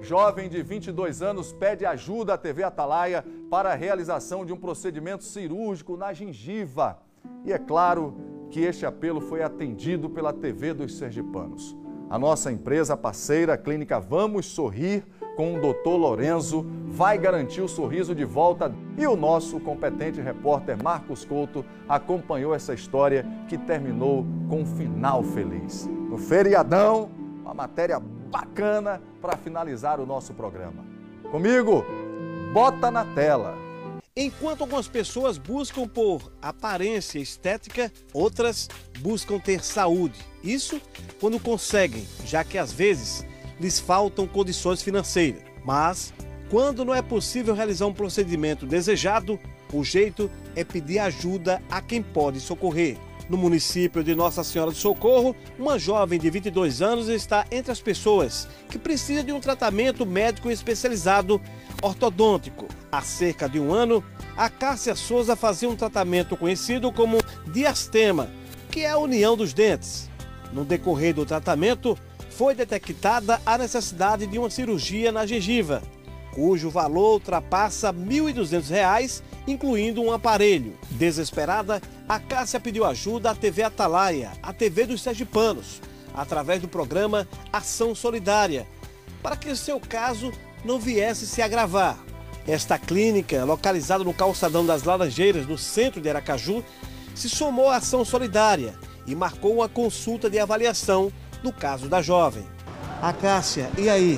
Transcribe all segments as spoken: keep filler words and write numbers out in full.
Jovem de vinte e dois anos pede ajuda à T V Atalaia para a realização de um procedimento cirúrgico na gengiva. E é claro que este apelo foi atendido pela T V dos sergipanos. A nossa empresa parceira, a Clínica Vamos Sorrir, com o doutor Lorenzo, vai garantir o sorriso de volta. E o nosso competente repórter Marcos Couto acompanhou essa história que terminou com um final feliz. No feriadão, uma matéria bacana para finalizar o nosso programa. Comigo, bota na tela. Enquanto algumas pessoas buscam por aparência estética, outras buscam ter saúde. Isso quando conseguem, já que às vezes lhes faltam condições financeiras. Mas, quando não é possível realizar um procedimento desejado, o jeito é pedir ajuda a quem pode socorrer. No município de Nossa Senhora do Socorro, uma jovem de vinte e dois anos está entre as pessoas que precisam de um tratamento médico especializado ortodôntico. Há cerca de um ano, a Cássia Souza fazia um tratamento conhecido como diastema, que é a união dos dentes. No decorrer do tratamento, foi detectada a necessidade de uma cirurgia na gengiva, cujo valor ultrapassa mil e duzentos reais, incluindo um aparelho. Desesperada, a Cássia pediu ajuda à T V Atalaia, a T V dos sergipanos, através do programa Ação Solidária, para que o seu caso não viesse se agravar. Esta clínica, localizada no calçadão das Laranjeiras, no centro de Aracaju, se somou à Ação Solidária e marcou uma consulta de avaliação no caso da jovem. A Cássia, e aí?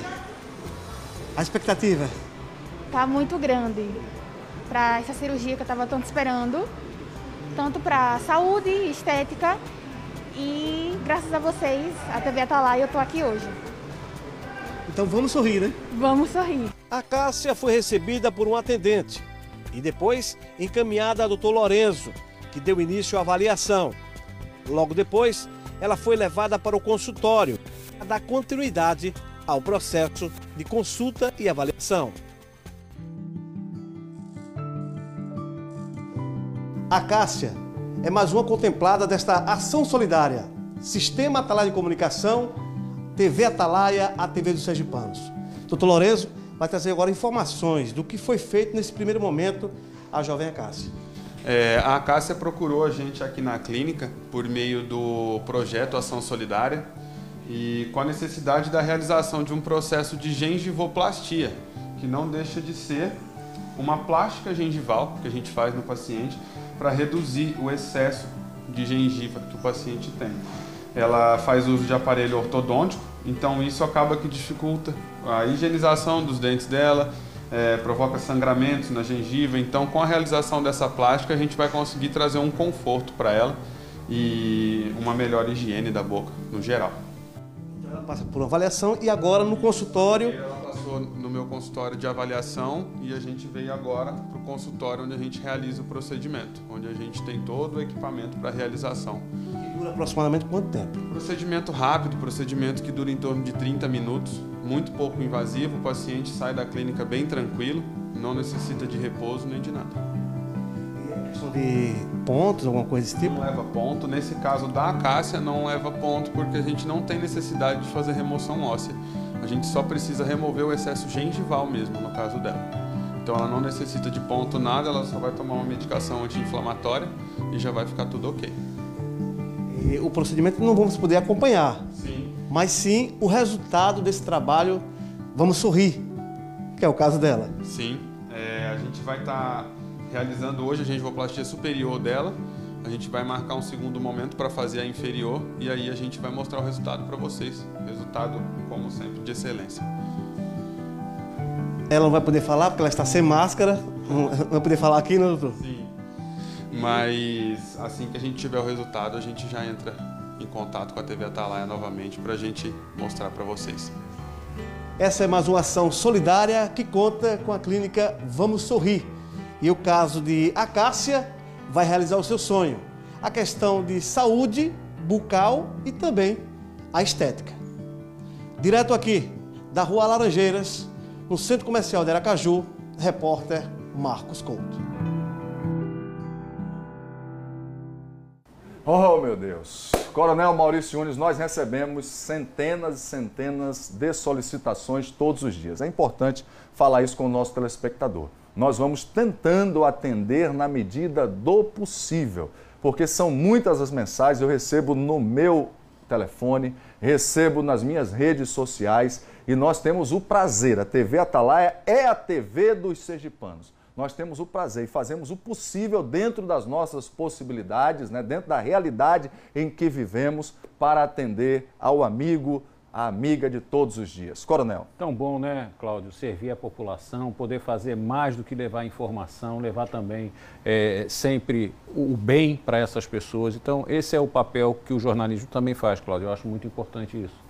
A expectativa? Tá muito grande para essa cirurgia que eu estava tanto esperando, tanto para saúde, estética, e graças a vocês, a T V Atalaia, eu tô aqui hoje. Então vamos sorrir, né? Vamos sorrir. A Cássia foi recebida por um atendente e depois encaminhada ao doutor Lorenzo, que deu início à avaliação. Logo depois, ela foi levada para o consultório para dar continuidade ao processo de consulta e avaliação. A Cássia é mais uma contemplada desta ação solidária. Sistema Atalaia de Comunicação, T V Atalaia, a T V dos sergipanos. doutor Lorenzo vai trazer agora informações do que foi feito nesse primeiro momento à jovem Cássia. É, a Cássia procurou a gente aqui na clínica por meio do projeto Ação Solidária e com a necessidade da realização de um processo de gengivoplastia, que não deixa de ser uma plástica gengival que a gente faz no paciente para reduzir o excesso de gengiva que o paciente tem. Ela faz uso de aparelho ortodôntico, então isso acaba que dificulta a higienização dos dentes dela, É, provoca sangramentos na gengiva. Então, com a realização dessa plástica, a gente vai conseguir trazer um conforto para ela e uma melhor higiene da boca, no geral. Então, ela passa por uma avaliação e agora no consultório... Ela passou no meu consultório de avaliação e a gente veio agora para o consultório onde a gente realiza o procedimento, onde a gente tem todo o equipamento para realização. E dura aproximadamente quanto tempo? Procedimento rápido, procedimento que dura em torno de trinta minutos, muito pouco invasivo, o paciente sai da clínica bem tranquilo, não necessita de repouso nem de nada. E a questão de pontos, alguma coisa desse tipo? Não leva ponto, nesse caso da Cássia não leva ponto porque a gente não tem necessidade de fazer remoção óssea. A gente só precisa remover o excesso gengival mesmo, no caso dela. Então ela não necessita de ponto nada, ela só vai tomar uma medicação anti-inflamatória e já vai ficar tudo ok. E o procedimento não vamos poder acompanhar. Sim. Mas sim o resultado desse trabalho, vamos sorrir, que é o caso dela. Sim, é, a gente vai estar tá realizando hoje a gengivoplastia superior dela, a gente vai marcar um segundo momento para fazer a inferior e aí a gente vai mostrar o resultado para vocês, resultado, como sempre, de excelência. Ela não vai poder falar porque ela está sem máscara, não vai poder falar aqui, não, doutor? Sim, mas assim que a gente tiver o resultado, a gente já entra em contato com a T V Atalaia novamente para a gente mostrar para vocês. Essa é mais uma ação solidária que conta com a clínica Vamos Sorrir. E o caso de a Cássia vai realizar o seu sonho. A questão de saúde bucal e também a estética. Direto aqui da Rua Laranjeiras, no Centro Comercial de Aracaju, repórter Marcos Couto. Oh, meu Deus. Coronel Maurício Nunes, nós recebemos centenas e centenas de solicitações todos os dias. É importante falar isso com o nosso telespectador. Nós vamos tentando atender na medida do possível, porque são muitas as mensagens, eu recebo no meu telefone, recebo nas minhas redes sociais e nós temos o prazer, a T V Atalaia é a T V dos sergipanos. Nós temos o prazer e fazemos o possível dentro das nossas possibilidades, né, dentro da realidade em que vivemos, para atender ao amigo, à amiga de todos os dias. Coronel. Tão bom, né, Cláudio, servir a população, poder fazer mais do que levar informação, levar também é, sempre o bem para essas pessoas. Então, esse é o papel que o jornalismo também faz, Cláudio. Eu acho muito importante isso.